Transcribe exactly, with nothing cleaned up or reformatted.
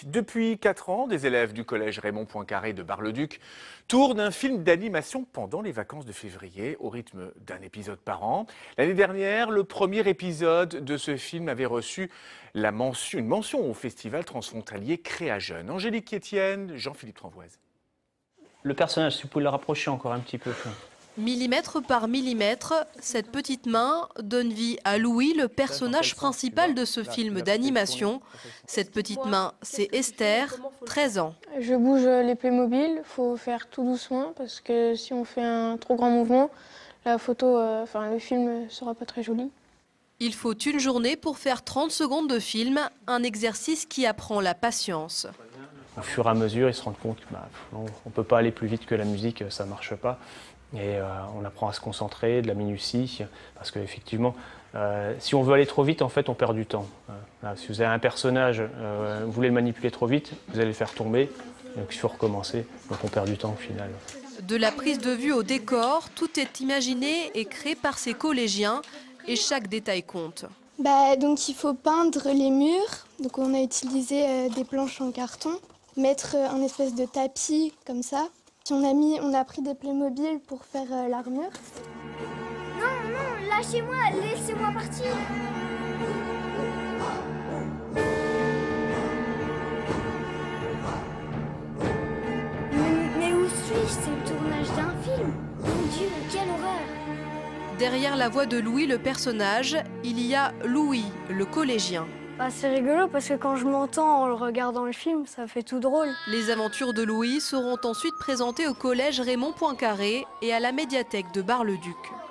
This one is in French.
Depuis quatre ans, des élèves du collège Raymond Poincaré de Bar-le-Duc tournent un film d'animation pendant les vacances de février, au rythme d'un épisode par an. L'année dernière, le premier épisode de ce film avait reçu la mention, une mention au festival transfrontalier Créa-Jeunes. Angélique Etienne, Jean-Philippe Tranvoise. Le personnage, si vous pouvez le rapprocher encore un petit peu. Millimètre par millimètre, cette petite main donne vie à Louis, le personnage principal de ce film d'animation. Cette petite main, c'est Esther, treize ans. Je bouge les Playmobil, il faut faire tout doucement parce que si on fait un trop grand mouvement, la photo, euh, enfin le film ne sera pas très joli. Il faut une journée pour faire trente secondes de film, un exercice qui apprend la patience. Au fur et à mesure, ils se rendent compte qu'on bah, ne peut pas aller plus vite que la musique, ça ne marche pas. Et euh, on apprend à se concentrer, de la minutie, parce qu'effectivement, euh, si on veut aller trop vite, en fait, on perd du temps. Euh, si vous avez un personnage, euh, vous voulez le manipuler trop vite, vous allez le faire tomber, donc il faut recommencer, donc on perd du temps au final. De la prise de vue au décor, tout est imaginé et créé par ces collégiens, et chaque détail compte. Bah, donc il faut peindre les murs, donc on a utilisé euh, des planches en carton, mettre euh, un espèce de tapis comme ça. On a, mis, on a pris des Playmobil pour faire euh, l'armure. Non, non, lâchez-moi, laissez-moi partir. Mais, mais où suis-je? C'est le tournage d'un film. Mon Dieu, quelle horreur! Derrière la voix de Louis, le personnage, il y a Louis, le collégien. Bah, c'est rigolo parce que quand je m'entends en le regardant le film, ça fait tout drôle. Les aventures de Louis seront ensuite présentées au collège Raymond Poincaré et à la médiathèque de Bar-le-Duc.